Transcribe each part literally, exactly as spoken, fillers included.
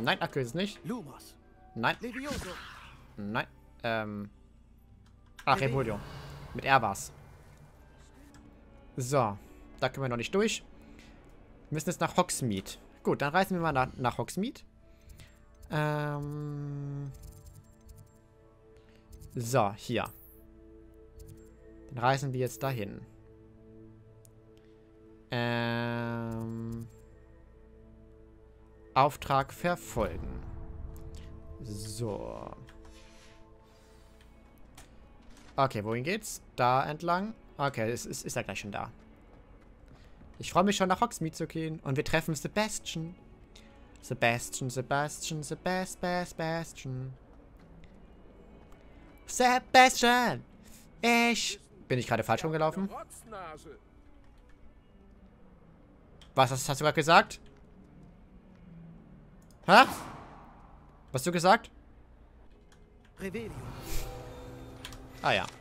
Nein, Akku ist es nicht. Lumos. Nein. Levioso. Nein. Ähm. Ach, Revolution. Mit R war's. So. Da können wir noch nicht durch. Wir müssen jetzt nach Hogsmeade. Gut, dann reisen wir mal nach, nach Hogsmeade. Ähm. So, hier. Dann reisen wir jetzt dahin. Ähm. Auftrag verfolgen. So. Okay, wohin geht's? Da entlang. Okay, es ist, ist ja gleich schon da. Ich freue mich schon, nach Hogsmeade zu gehen. Und wir treffen Sebastian. Sebastian, Sebastian, Sebastian, Sebastian. Sebastian! Ich... Bin ich gerade falsch rumgelaufen? Was hast, hast du gerade gesagt? Hä? Was hast du gesagt? Revelio. Ah ja.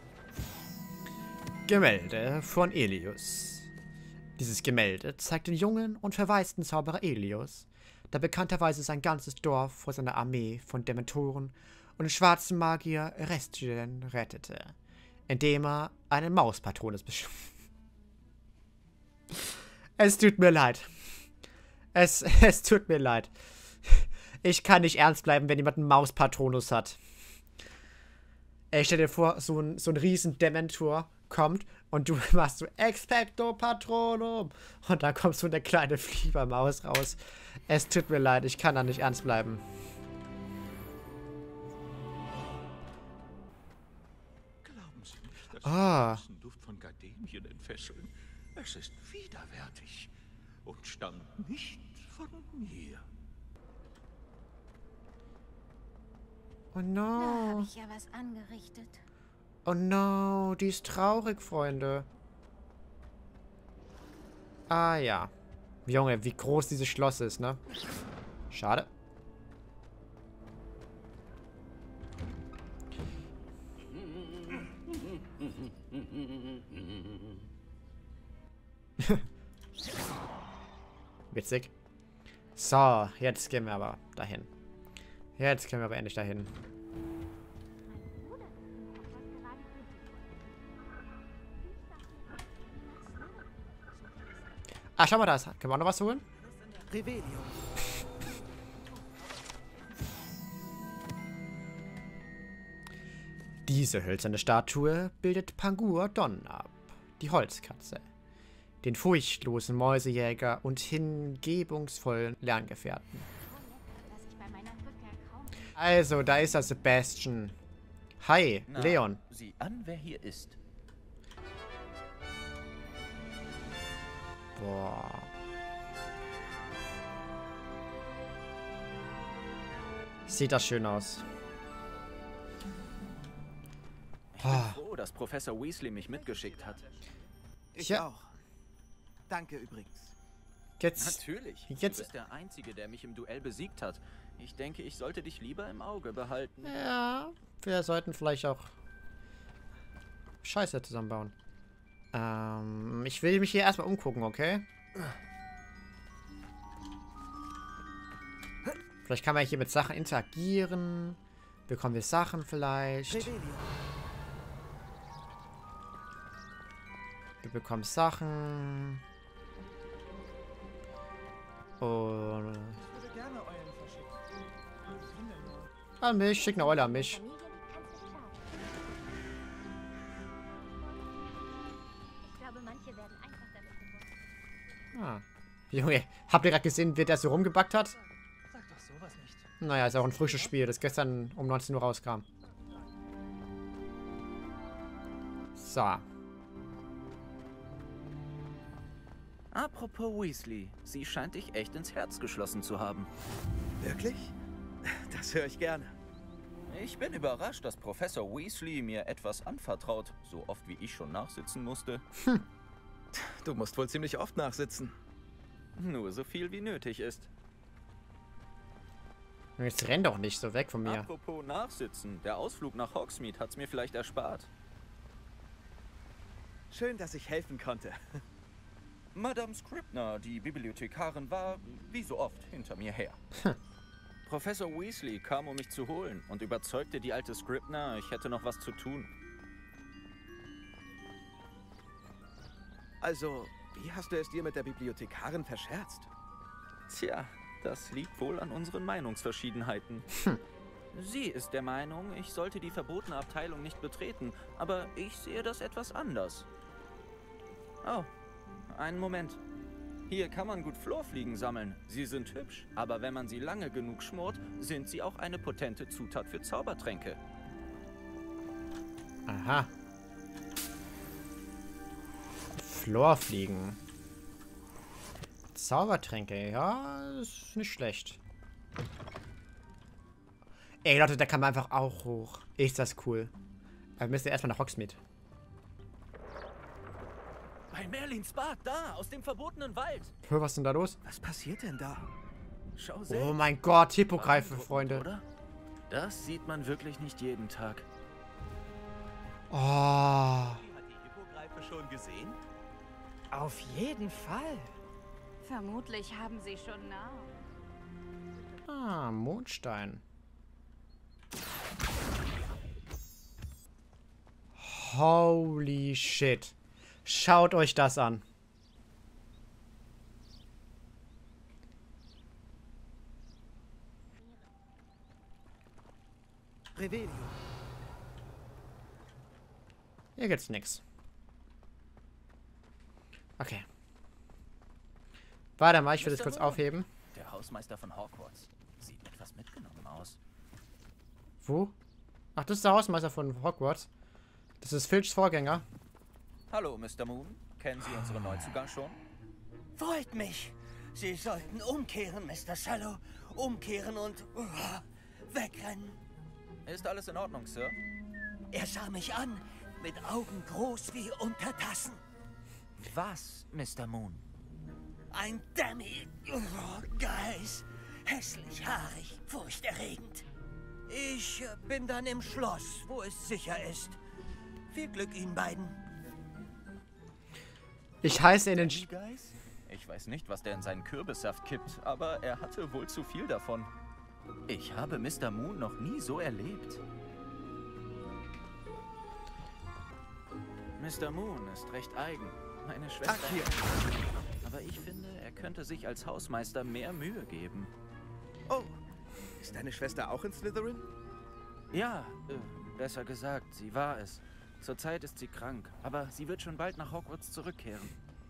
Gemälde von Elius. Dieses Gemälde zeigt den jungen und verwaisten Zauberer Elius, der bekannterweise sein ganzes Dorf vor seiner Armee von Dementoren und schwarzen Magier Restien rettete, indem er einen Mauspatronus beschwor. Es tut mir leid. Es, es tut mir leid. Ich kann nicht ernst bleiben, wenn jemand einen Mauspatronus hat. Ey, stell dir vor, so ein, so ein riesen Dementor kommt und du machst so Expecto Patronum und da kommt so eine kleine Fliebermaus raus. Es tut mir leid, ich kann da nicht ernst bleiben. Glauben Sie nicht, dass Ah. Sie den Duft von Gardenien entfesseln? Es ist widerwärtig und stammt nicht von mir. Oh Da no. habe ich ja was angerichtet. Oh no, die ist traurig, Freunde. Ah ja. Junge, wie groß dieses Schloss ist, ne? Schade. Witzig. So, jetzt gehen wir aber dahin. Jetzt können wir aber endlich dahin. Ah, schau mal, da ist. Können wir auch noch was holen? Revelio. Diese hölzerne Statue bildet Pangur Don ab, die Holzkatze, den furchtlosen Mäusejäger und hingebungsvollen Lerngefährten. Also, da ist er, Sebastian. Hi, Na, Leon. Sieh an, wer hier ist. Boah. Sieht das schön aus. Ich bin froh, dass Professor Weasley mich mitgeschickt hat. Ich Ja. auch. Danke übrigens. Jetzt. Natürlich. Jetzt- Du bist der Einzige, der mich im Duell besiegt hat. Ich denke, ich sollte dich lieber im Auge behalten. Ja, wir sollten vielleicht auch Scheiße zusammenbauen. Ähm, ich will mich hier erstmal umgucken, okay? Vielleicht kann man hier mit Sachen interagieren. Bekommen wir Sachen vielleicht. Revelio. Wir bekommen Sachen. Und... Ich würde gerne Eulen verschicken. Kinder nur. An mich, schick eine Eule an mich. Ich glaube, manche werden einfach damit geworfen. Ah. Junge, habt ihr gerade gesehen, wie der so rumgebackt hat? Sag doch sowas nicht. Naja, ist auch ein frisches Spiel, das gestern um neunzehn Uhr rauskam. So. Apropos Weasley, sie scheint dich echt ins Herz geschlossen zu haben. Wirklich? Das höre ich gerne. Ich bin überrascht, dass Professor Weasley mir etwas anvertraut, so oft wie ich schon nachsitzen musste. Du musst wohl ziemlich oft nachsitzen. Nur so viel wie nötig ist. Jetzt renn doch nicht so weg von mir. Apropos nachsitzen, der Ausflug nach Hogsmeade hat's mir vielleicht erspart. Schön, dass ich helfen konnte. Madame Scribner, die Bibliothekarin, war, wie so oft, hinter mir her. Professor Weasley kam, um mich zu holen und überzeugte die alte Scribner, ich hätte noch was zu tun. Also, wie hast du es dir mit der Bibliothekarin verscherzt? Tja, das liegt wohl an unseren Meinungsverschiedenheiten. Hm. Sie ist der Meinung, ich sollte die verbotene Abteilung nicht betreten, aber ich sehe das etwas anders. Oh, einen Moment. Hier kann man gut Florfliegen sammeln. Sie sind hübsch, aber wenn man sie lange genug schmort, sind sie auch eine potente Zutat für Zaubertränke. Aha. Florfliegen. Zaubertränke, ja, ist nicht schlecht. Ey, Leute, da kann man einfach auch hoch. Ist das cool. Aber wir müssen erstmal nach Hogsmeade. Bei Merlins Bad, da, aus dem verbotenen Wald. Hör, was ist denn da los? Was passiert denn da? Schau selbst. Oh mein Gott, Hippogreife, Freunde. Oder? Das sieht man wirklich nicht jeden Tag. Oh. Hat die Hippogreife schon gesehen? Auf jeden Fall. Vermutlich haben sie schon Nahrung. Ah, Mondstein. Holy shit. Schaut euch das an. Revelio. Hier gibt's nix. Okay. Warte mal, ich will das kurz aufheben. Der Hausmeister von Hogwarts. Sieht etwas mitgenommen aus. Wo? Ach, das ist der Hausmeister von Hogwarts. Das ist Filchs Vorgänger. Hallo, Mister Moon. Kennen Sie unseren Neuzugang schon? Freut mich. Sie sollten umkehren, Mister Shallow. Umkehren und uh, wegrennen. Ist alles in Ordnung, Sir? Er sah mich an, mit Augen groß wie Untertassen. Was, Mister Moon? Ein Dummy. Uh, Geist. Hässlich, haarig, furchterregend. Ich äh, bin dann im Schloss, wo es sicher ist. Viel Glück Ihnen beiden. Ich heiße in den... Sch Guys? Ich weiß nicht, was der in seinen Kürbissaft kippt, aber er hatte wohl zu viel davon. Ich habe Mister Moon noch nie so erlebt. Mister Moon ist recht eigen. Meine Schwester... Ach, hier. Aber ich finde, er könnte sich als Hausmeister mehr Mühe geben. Oh, ist deine Schwester auch in Slytherin? Ja, äh, besser gesagt, sie war es. Zurzeit ist sie krank, aber sie wird schon bald nach Hogwarts zurückkehren.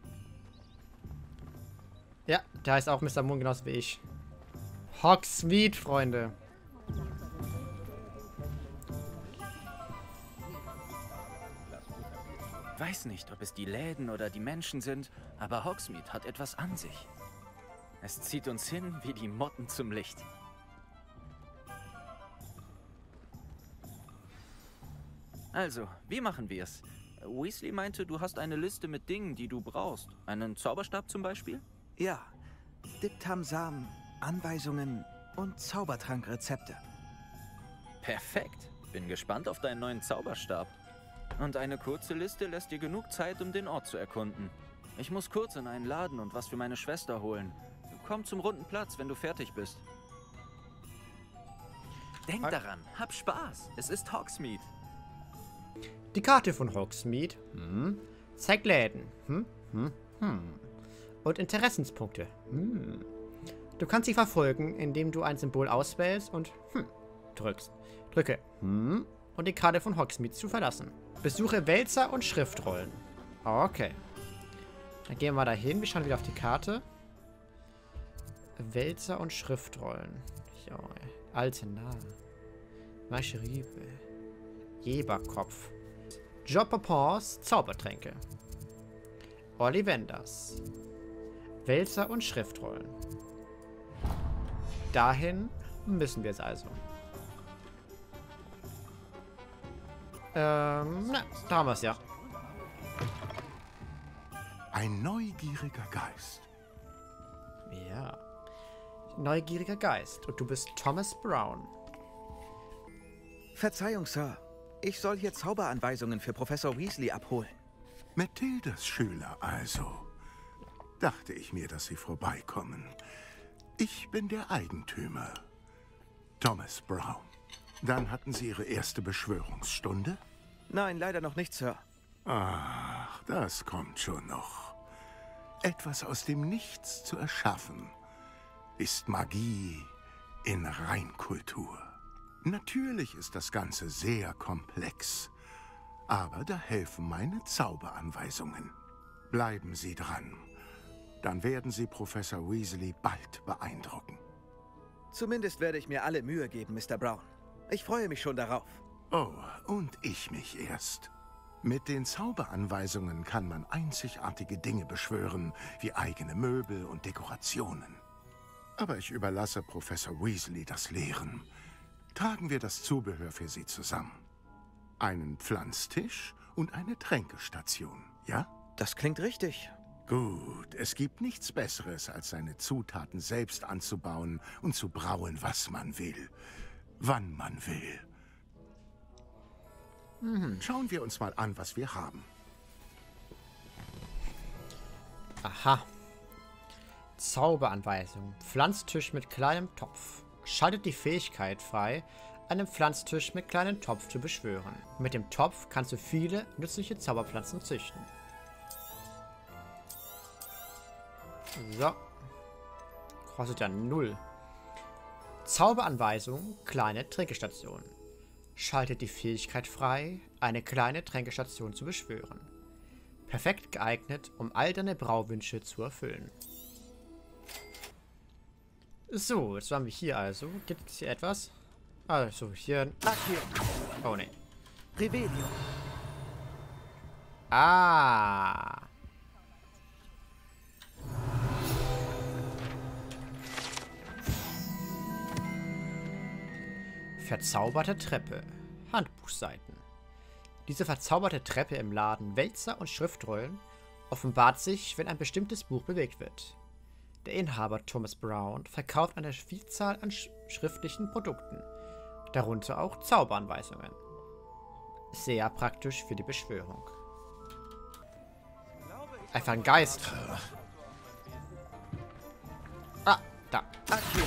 Ja, der heißt auch Mister Moon, genauso wie ich. Hogsmeade, Freunde. Weiß nicht, ob es die Läden oder die Menschen sind, aber Hogsmeade hat etwas an sich. Es zieht uns hin wie die Motten zum Licht. Also, wie machen wir es? Weasley meinte, du hast eine Liste mit Dingen, die du brauchst. Einen Zauberstab zum Beispiel? Ja. Diptamsam, Anweisungen und Zaubertrankrezepte. Perfekt. Bin gespannt auf deinen neuen Zauberstab. Und eine kurze Liste lässt dir genug Zeit, um den Ort zu erkunden. Ich muss kurz in einen Laden und was für meine Schwester holen. Komm zum runden Platz, wenn du fertig bist. Denk daran, hab Spaß. Es ist Hogsmeade. Die Karte von Hogsmeade. Hm. Zeigt Läden. Hm. Hm. Hm. Und Interessenspunkte. Hm. Du kannst sie verfolgen, indem du ein Symbol auswählst und hm, drückst. Drücke hm, und die Karte von Hogsmeade zu verlassen. Besuche Wälzer und Schriftrollen. Okay. Dann gehen wir da hin. Wir schauen wieder auf die Karte. Wälzer und Schriftrollen. Jo, alte Nahe. Mascheriebe. Jeberkopf. Job-Papons Zaubertränke. Ollivanders. Wälzer und Schriftrollen. Dahin müssen wir es also. Ähm, na, da haben wir es ja. Ein neugieriger Geist. Ja. Neugieriger Geist. Und du bist Thomas Brown. Verzeihung, Sir. Ich soll hier Zauberanweisungen für Professor Weasley abholen. Mathildas Schüler also. Dachte ich mir, dass Sie vorbeikommen. Ich bin der Eigentümer. Thomas Brown. Dann hatten Sie Ihre erste Beschwörungsstunde? Nein, leider noch nicht, Sir. Ach, das kommt schon noch. Etwas aus dem Nichts zu erschaffen, ist Magie in Reinkultur. Natürlich ist das Ganze sehr komplex, aber da helfen meine Zauberanweisungen. Bleiben Sie dran, dann werden Sie Professor Weasley bald beeindrucken. Zumindest werde ich mir alle Mühe geben, Mister Brown. Ich freue mich schon darauf. Oh, und ich mich erst. Mit den Zauberanweisungen kann man einzigartige Dinge beschwören, wie eigene Möbel und Dekorationen. Aber ich überlasse Professor Weasley das Lehren. Tragen wir das Zubehör für Sie zusammen. Einen Pflanztisch und eine Tränkestation, ja? Das klingt richtig. Gut, es gibt nichts Besseres, als seine Zutaten selbst anzubauen und zu brauen, was man will. Wann man will. Mhm. Schauen wir uns mal an, was wir haben. Aha. Zauberanweisung. Pflanztisch mit kleinem Topf. Schaltet die Fähigkeit frei, einen Pflanztisch mit kleinem Topf zu beschwören. Mit dem Topf kannst du viele nützliche Zauberpflanzen züchten. So. Kostet ja null. Zauberanweisung, kleine Tränkestation. Schaltet die Fähigkeit frei, eine kleine Tränkestation zu beschwören. Perfekt geeignet, um all deine Brauwünsche zu erfüllen. So, jetzt waren wir hier also. Gibt es hier etwas? Also, hier... Accio. Oh, ne. Revelio. Ah. Verzauberte Treppe. Handbuchseiten. Diese verzauberte Treppe im Laden Wälzer und Schriftrollen offenbart sich, wenn ein bestimmtes Buch bewegt wird. Der Inhaber Thomas Brown verkauft eine Vielzahl an sch schriftlichen Produkten, darunter auch Zauberanweisungen. Sehr praktisch für die Beschwörung. Einfach ein Geist. Ah, da. Accio.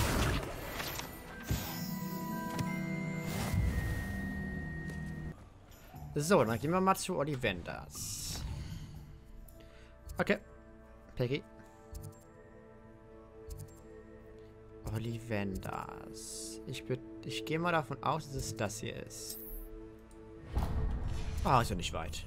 So, dann gehen wir mal zu Ollivanders. Okay. Peggy. Ollivanders. Ich, ich gehe mal davon aus, dass es das hier ist. Ah, ist ja nicht weit.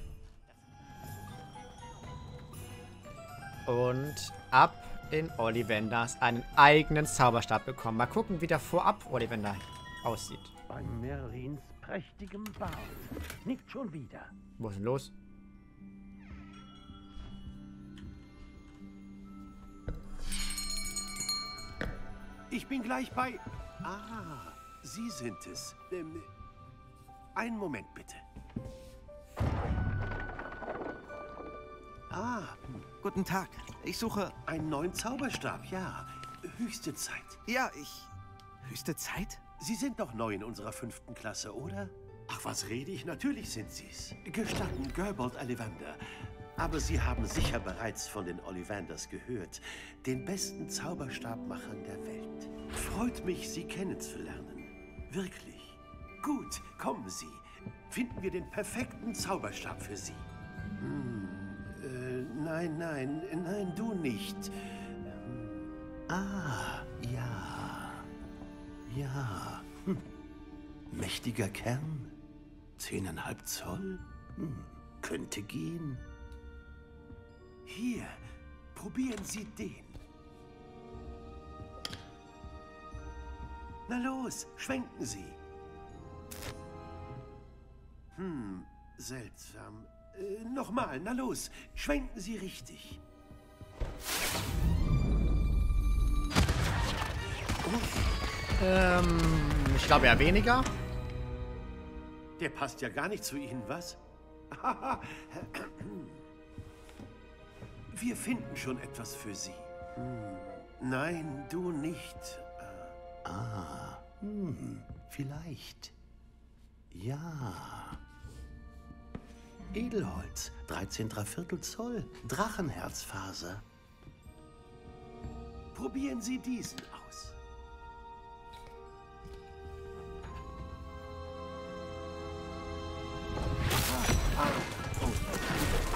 Und ab in Ollivanders einen eigenen Zauberstab bekommen. Mal gucken, wie der vorab Ollivander aussieht. Bei Merlins prächtigem Bart. Nicht schon wieder. Wo ist denn los? Ich bin gleich bei... Ah, Sie sind es. Ähm, einen Moment bitte. Ah, Guten Tag. Ich suche... einen neuen Zauberstab, ja. Höchste Zeit. Ja, ich... Höchste Zeit? Sie sind doch neu in unserer fünften Klasse, oder? Ach, was rede ich? Natürlich sind Sie's. Gestatten, Gerbold Ollivander. Aber Sie haben sicher bereits von den Ollivanders gehört. Den besten Zauberstabmachern der Welt. Freut mich, Sie kennenzulernen. Wirklich. Gut, kommen Sie. Finden wir den perfekten Zauberstab für Sie. Hm, äh, nein, nein, nein, du nicht. Ah, ja. Ja. Hm. Mächtiger Kern. Zehneinhalb Zoll. Hm. Könnte gehen. Hier, probieren Sie den. Na los, schwenken Sie. Hm, seltsam. Äh, nochmal, na los, schwenken Sie richtig. Ähm, ich glaube ja weniger. Der passt ja gar nicht zu Ihnen, was? Wir finden schon etwas für Sie. Hm. Nein, du nicht. Ah, hm, vielleicht. Ja. Edelholz, dreizehn Dreiviertel Zoll, Drachenherzfaser. Probieren Sie diesen aus.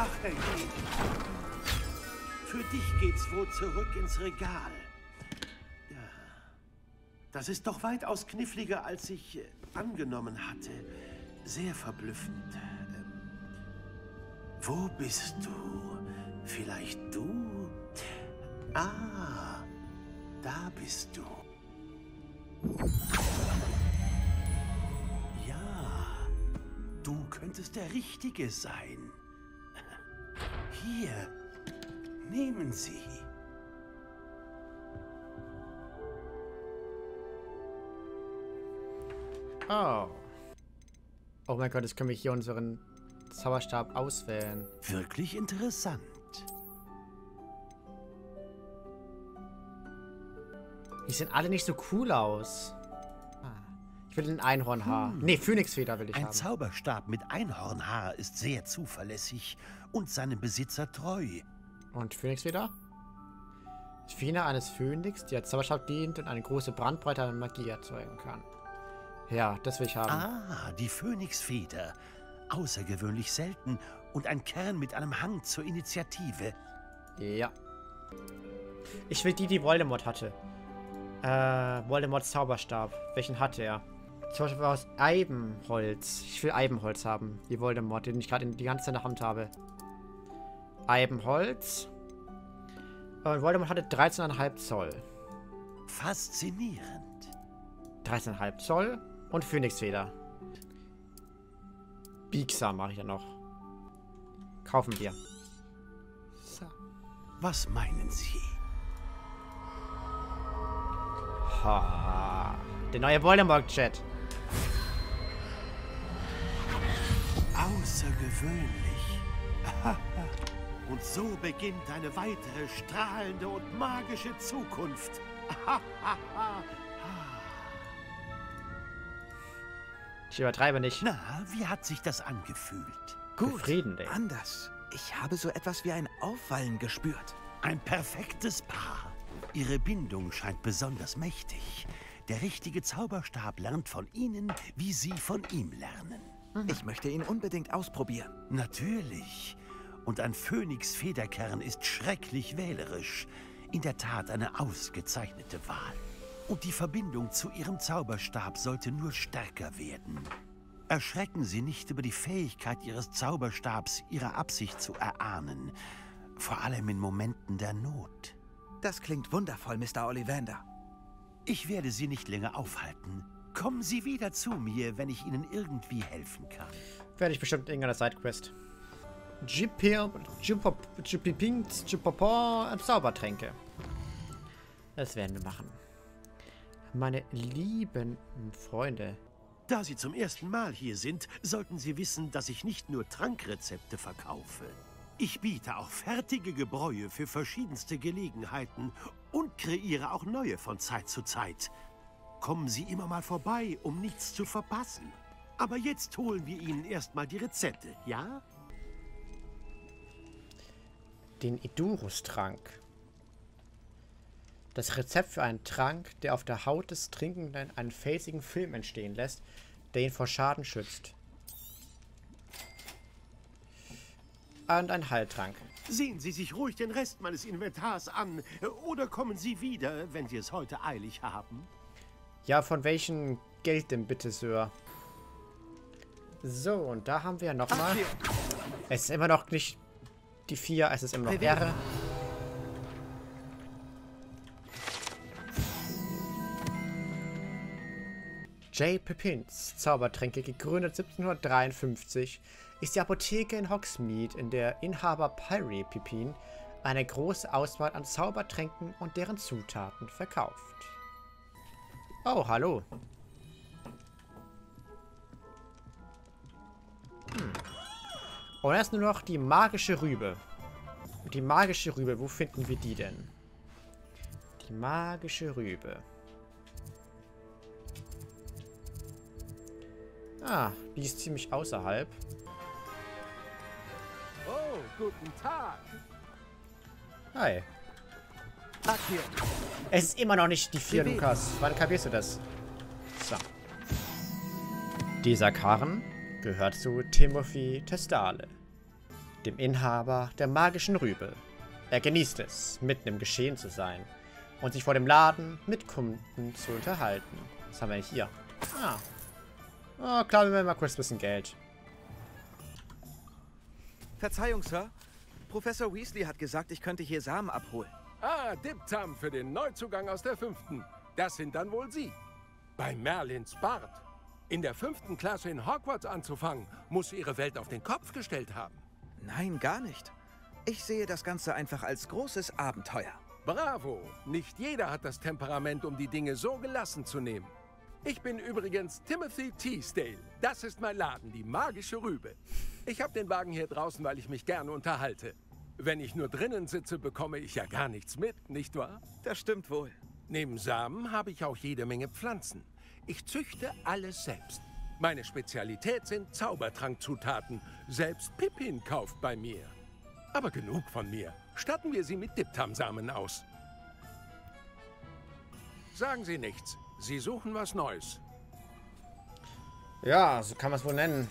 Ach, hey. Für dich geht's wohl zurück ins Regal. Ja. Das ist doch weitaus kniffliger, als ich äh, angenommen hatte. Sehr verblüffend. Ähm, wo bist du? Vielleicht du? Ah, da bist du. Ja, du könntest der Richtige sein. Hier, nehmen Sie. Oh. Oh mein Gott, jetzt können wir hier unseren Zauberstab auswählen. Wirklich interessant. Die sehen alle nicht so cool aus. Ah. Ich will ein Einhornhaar. Hm. Nee, Phönixfeder will ich Ein haben. Zauberstab mit Einhornhaar ist sehr zuverlässig und seinem Besitzer treu. Und Phönixfeder? Die Feder eines Phönix, die als Zauberstab dient und eine große Brandbreite an Magie erzeugen kann. Ja, das will ich haben. Ah, die Phönixfeder. Außergewöhnlich selten und ein Kern mit einem Hang zur Initiative. Ja. Ich will die, die Voldemort hatte. Äh, Voldemorts Zauberstab. Welchen hatte er? Zum Beispiel aus Eibenholz. Ich will Eibenholz haben. Die Voldemort, den ich gerade die ganze Zeit in der Hand habe. Eibenholz. Und Voldemort hatte dreizehn Komma fünf Zoll. Faszinierend. dreizehn Komma fünf Zoll und Phönixfeder. Biegsam mache ich ja noch. Kaufen wir. So. Was meinen Sie? Ha. Der neue Voldemort-Chat. Außergewöhnlich. Und so beginnt eine weitere strahlende und magische Zukunft. Ich übertreibe nicht. Na, wie hat sich das angefühlt? Gut, Befriedigend. anders. Ich habe so etwas wie ein Aufwallen gespürt. Ein perfektes Paar. Ihre Bindung scheint besonders mächtig. Der richtige Zauberstab lernt von Ihnen, wie Sie von ihm lernen. Ich möchte ihn unbedingt ausprobieren. Natürlich. Und ein Phönix-Federkern ist schrecklich wählerisch. In der Tat eine ausgezeichnete Wahl. Und die Verbindung zu Ihrem Zauberstab sollte nur stärker werden. Erschrecken Sie nicht über die Fähigkeit Ihres Zauberstabs, Ihre Absicht zu erahnen. Vor allem in Momenten der Not. Das klingt wundervoll, Mister Ollivander. Ich werde Sie nicht länger aufhalten. Kommen Sie wieder zu mir, wenn ich Ihnen irgendwie helfen kann. Werde ich bestimmt in irgendeiner Sidequest. Jippipinks, Jippopor, Zaubertränke. Das werden wir machen. Meine lieben Freunde. Da Sie zum ersten Mal hier sind, sollten Sie wissen, dass ich nicht nur Trankrezepte verkaufe. Ich biete auch fertige Gebräue für verschiedenste Gelegenheiten und kreiere auch neue von Zeit zu Zeit. Kommen Sie immer mal vorbei, um nichts zu verpassen. Aber jetzt holen wir Ihnen erstmal die Rezepte, ja? Den Idurus-Trank. Das Rezept für einen Trank, der auf der Haut des Trinkenden einen felsigen Film entstehen lässt, der ihn vor Schaden schützt. Und ein Heiltrank. Sehen Sie sich ruhig den Rest meines Inventars an. Oder kommen Sie wieder, wenn Sie es heute eilig haben. Ja, von welchem Geld denn bitte, Sir? So, und da haben wir nochmal. Es ist immer noch nicht die vier, es ist immer noch R. J. Pippins Zaubertränke, gegründet siebzehnhundertdreiundfünfzig, ist die Apotheke in Hogsmeade, in der Inhaber Pyrie Pippin eine große Auswahl an Zaubertränken und deren Zutaten verkauft. Oh, hallo. Hm. Und erst nur noch die magische Rübe. Die magische Rübe, wo finden wir die denn? Die magische Rübe. Ah, die ist ziemlich außerhalb. Oh, guten Tag. Hi. Ach, hier. Es ist immer noch nicht die vier, Lukas. Wann kapierst du das? So. Dieser Karren gehört zu Timothy Testale. dem Inhaber der magischen Rübe. Er genießt es, mitten im Geschehen zu sein und sich vor dem Laden mit Kunden zu unterhalten. Was haben wir hier? Ah. Oh, klar, wir mal kurz ein bisschen Geld. Verzeihung, Sir. Professor Weasley hat gesagt, ich könnte hier Samen abholen. Ah, Diptam für den Neuzugang aus der fünften. Das sind dann wohl Sie. Bei Merlins Bart. In der fünften Klasse in Hogwarts anzufangen, muss Ihre Welt auf den Kopf gestellt haben. Nein, gar nicht. Ich sehe das Ganze einfach als großes Abenteuer. Bravo! Nicht jeder hat das Temperament, um die Dinge so gelassen zu nehmen. Ich bin übrigens Timothy Teasdale. Das ist mein Laden, die magische Rübe. Ich habe den Wagen hier draußen, weil ich mich gerne unterhalte. Wenn ich nur drinnen sitze, bekomme ich ja gar nichts mit, nicht wahr? Das stimmt wohl. Neben Samen habe ich auch jede Menge Pflanzen. Ich züchte alles selbst. Meine Spezialität sind Zaubertrankzutaten. Selbst Pippin kauft bei mir. Aber genug von mir. Statten wir sie mit Diptam-Samen aus. Sagen Sie nichts. Sie suchen was Neues. Ja, so kann man es wohl nennen.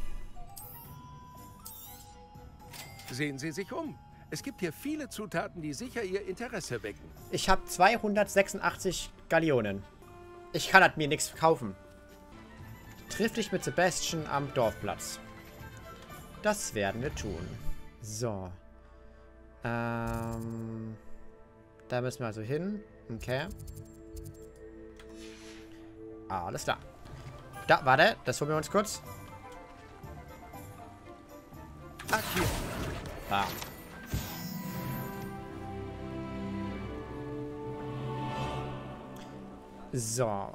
Sehen Sie sich um. Es gibt hier viele Zutaten, die sicher Ihr Interesse wecken. Ich habe zweihundertsechsundachtzig Gallionen. Ich kann halt mir nichts kaufen. Triff dich mit Sebastian am Dorfplatz. Das werden wir tun. So. Ähm. Da müssen wir also hin. Okay. Alles klar. Da, warte. Das holen wir uns kurz. Ach, hier. Ah. So.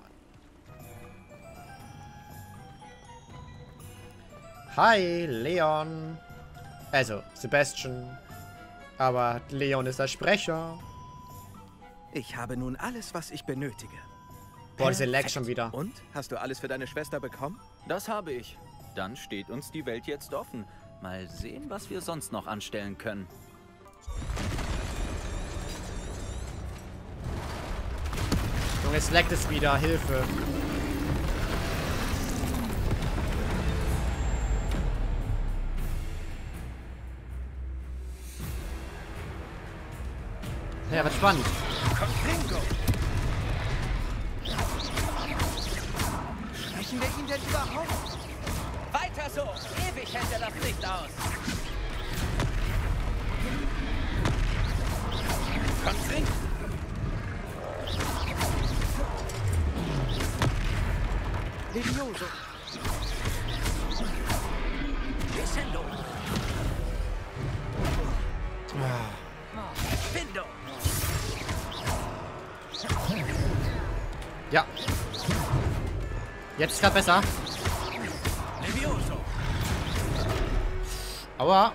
Hi, Leon. Also, Sebastian. Aber Leon ist der Sprecher. Ich habe nun alles, was ich benötige. Boah, diese Lag schon wieder. Und? Hast du alles für deine Schwester bekommen? Das habe ich. Dann steht uns die Welt jetzt offen. Mal sehen, was wir sonst noch anstellen können. Junge, jetzt laggt es wieder. Hilfe. Ja, was spannend. Sprechen wir ihn denn überhaupt? Weiter so! Ewig hält er das Licht aus! Konflikt! Levioso! Descendo! Ah. Findo! Ja. Jetzt ist gerade besser. Levioso! Aua.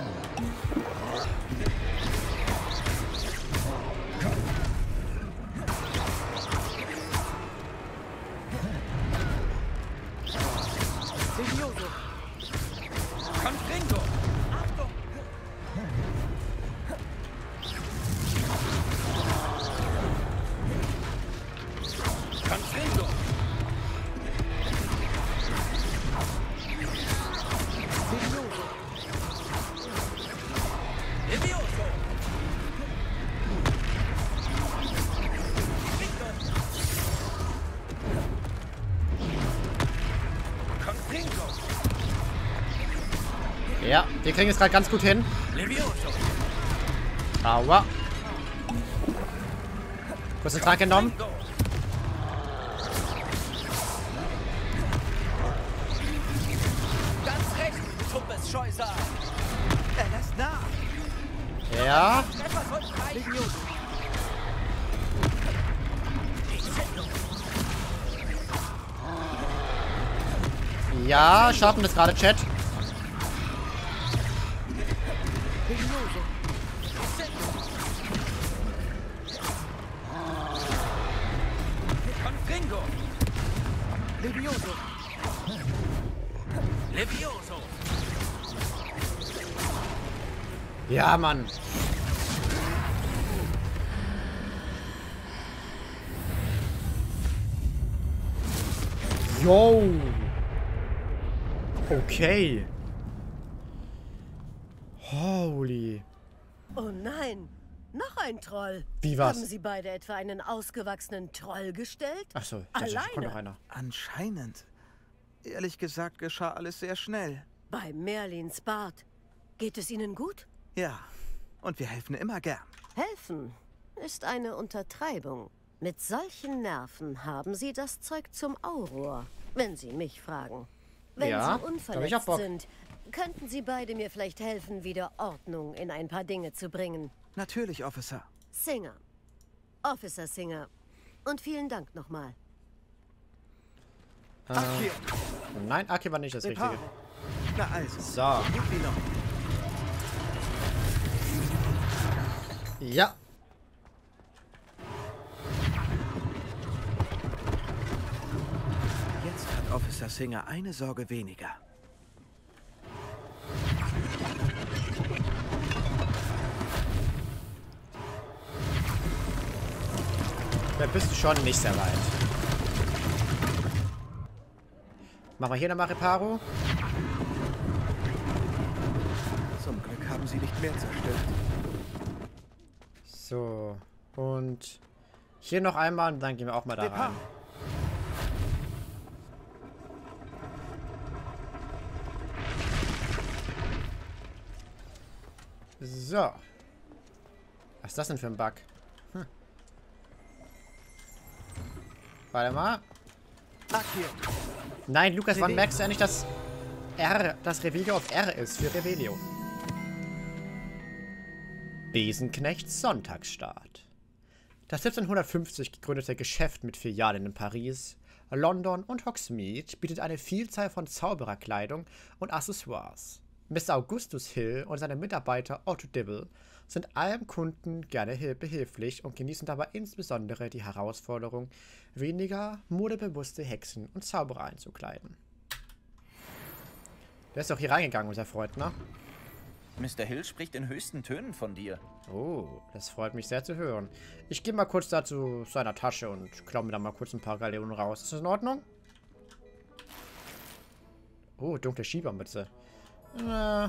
Levioso! Confringo! Achtung! Confringo! Levioso! Confringo! Ja, wir kriegen es gerade ganz gut hin. Levioso! Aua. Kurz den Trank genommen. Ganz recht, Tuppes Scheusal! Er lässt nach! Ja. Etwas soll reichen! Ja, schaffen das gerade, Chat. Confringo! Levioso! Levioso! Ja, Mann. Yo. Okay. Holy. Oh nein, noch ein Troll. Wie was? Haben Sie beide etwa einen ausgewachsenen Troll gestellt? Ach so, alleine. Noch einer. Anscheinend. Ehrlich gesagt geschah alles sehr schnell. Bei Merlins Bart. Geht es Ihnen gut? Ja, und wir helfen immer gern. Helfen ist eine Untertreibung. Mit solchen Nerven haben Sie das Zeug zum Auror, wenn Sie mich fragen. Wenn Ja, Sie da hab ich auch unverletzt Bock. sind, könnten Sie beide mir vielleicht helfen, wieder Ordnung in ein paar Dinge zu bringen. Natürlich, Officer. Singer. Officer Singer. Und vielen Dank nochmal. Äh, nein, Aki war nicht das Richtige. Na also. So. Gib die noch. Ja. Jetzt hat Officer Singer eine Sorge weniger. Da bist du schon nicht sehr weit. Machen wir hier nochmal Reparo. Zum Glück haben sie nicht mehr zerstört. So. Und hier noch einmal und dann gehen wir auch mal da rein. So. Was ist das denn für ein Bug? Hm. Warte mal. Nein, Lukas, wann merkst du eigentlich, dass R, das Revelio auf R ist für Revelio? Besenknechts Sonntagsstart. Das siebzehnhundertfünfzig gegründete Geschäft mit Filialen in Paris, London und Hogsmeade bietet eine Vielzahl von Zaubererkleidung und Accessoires. Mister Augustus Hill und seine Mitarbeiter Otto Dibble sind allem Kunden gerne behilflich und genießen dabei insbesondere die Herausforderung, weniger modebewusste Hexen und Zauberer einzukleiden. Der ist doch hier reingegangen, unser Freund, ne? Mister Hill spricht in höchsten Tönen von dir. Oh, das freut mich sehr zu hören. Ich gehe mal kurz da zu seiner Tasche und klaue mir da mal kurz ein paar Galeonen raus. Ist das in Ordnung? Oh, dunkle Schiebermütze. Äh,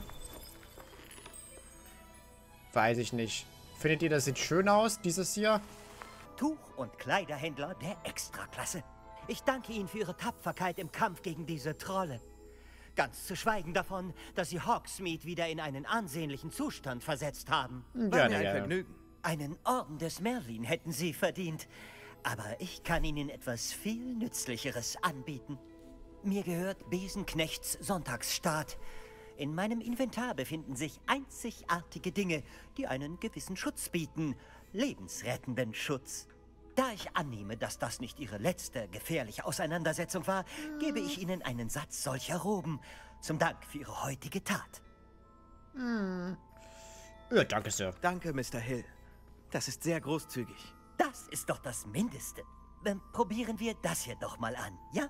weiß ich nicht. Findet ihr, das sieht schön aus, dieses hier? Tuch- und Kleiderhändler der Extraklasse. Ich danke Ihnen für Ihre Tapferkeit im Kampf gegen diese Trolle. Ganz zu schweigen davon, dass Sie Hogsmeade wieder in einen ansehnlichen Zustand versetzt haben. War mir ein Vergnügen. Einen Orden des Merlin hätten Sie verdient. Aber ich kann Ihnen etwas viel Nützlicheres anbieten. Mir gehört Besenknechts Sonntagsstart. In meinem Inventar befinden sich einzigartige Dinge, die einen gewissen Schutz bieten. Lebensrettenden Schutz. Da ich annehme, dass das nicht Ihre letzte gefährliche Auseinandersetzung war, gebe ich Ihnen einen Satz solcher Roben. Zum Dank für Ihre heutige Tat. Hm. Ja, danke, Sir. Danke, Mister Hill. Das ist sehr großzügig. Das ist doch das Mindeste. Ähm, probieren wir das hier doch mal an, ja?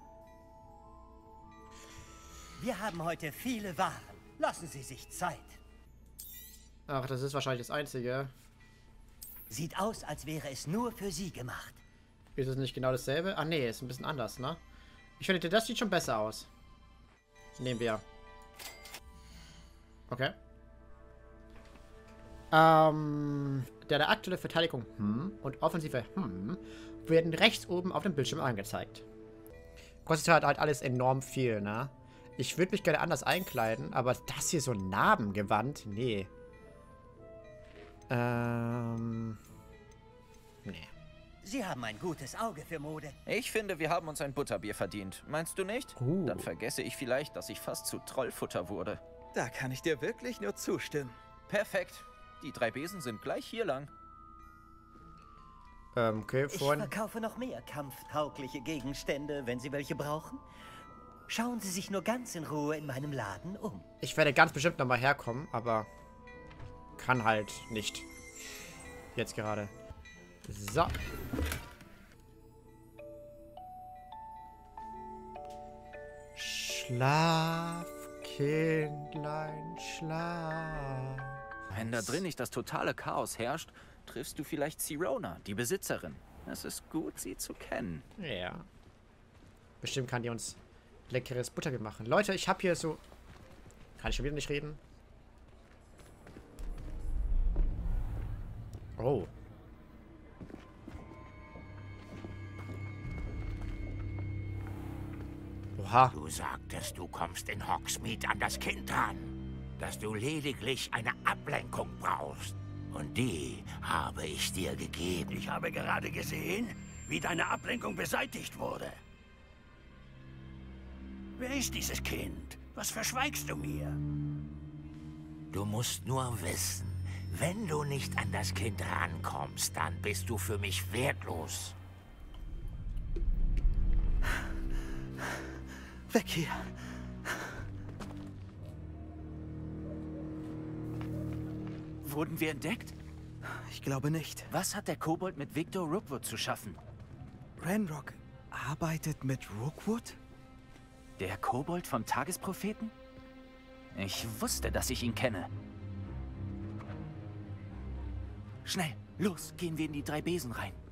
Wir haben heute viele Waren. Lassen Sie sich Zeit. Ach, das ist wahrscheinlich das Einzige. Sieht aus, als wäre es nur für Sie gemacht. Ist es nicht genau dasselbe? Ah, nee, ist ein bisschen anders, ne? Ich finde, das sieht schon besser aus. Nehmen wir. Okay. Ähm, der, der aktuelle Verteidigung hm, und offensive hm, werden rechts oben auf dem Bildschirm angezeigt. Kostet halt alles enorm viel, ne? Ich würde mich gerne anders einkleiden, aber das hier so ein Narbengewand? Nee. Ähm. Nee. Sie haben ein gutes Auge für Mode. Ich finde, wir haben uns ein Butterbier verdient. Meinst du nicht? Uh. Dann vergesse ich vielleicht, dass ich fast zu Trollfutter wurde. Da kann ich dir wirklich nur zustimmen. Perfekt. Die drei Besen sind gleich hier lang. Ähm, okay, Ich vorhin. verkaufe noch mehr kampftaugliche Gegenstände, wenn Sie welche brauchen. Schauen Sie sich nur ganz in Ruhe in meinem Laden um. Ich werde ganz bestimmt nochmal herkommen, aber kann halt nicht. Jetzt gerade. So. Schlaf, Kindlein, schlaf. Wenn da drin nicht das totale Chaos herrscht, triffst du vielleicht Sirona, die Besitzerin. Es ist gut, sie zu kennen. Ja. Bestimmt kann die uns leckeres Butterbier machen. Leute, ich habe hier so... Kann ich schon wieder nicht reden? Oh. Oha. Du sagtest, du kommst in Hogsmeade an das Kind ran. Dass du lediglich eine Ablenkung brauchst. Und die habe ich dir gegeben. Ich habe gerade gesehen, wie deine Ablenkung beseitigt wurde. Wer ist dieses Kind? Was verschweigst du mir? Du musst nur wissen, wenn du nicht an das Kind rankommst, dann bist du für mich wertlos. Weg hier. Wurden wir entdeckt? Ich glaube nicht. Was hat der Kobold mit Victor Rookwood zu schaffen? Ranrock arbeitet mit Rookwood? Der Kobold vom Tagespropheten? Ich wusste, dass ich ihn kenne. Schnell, los, gehen wir in die drei Besen rein.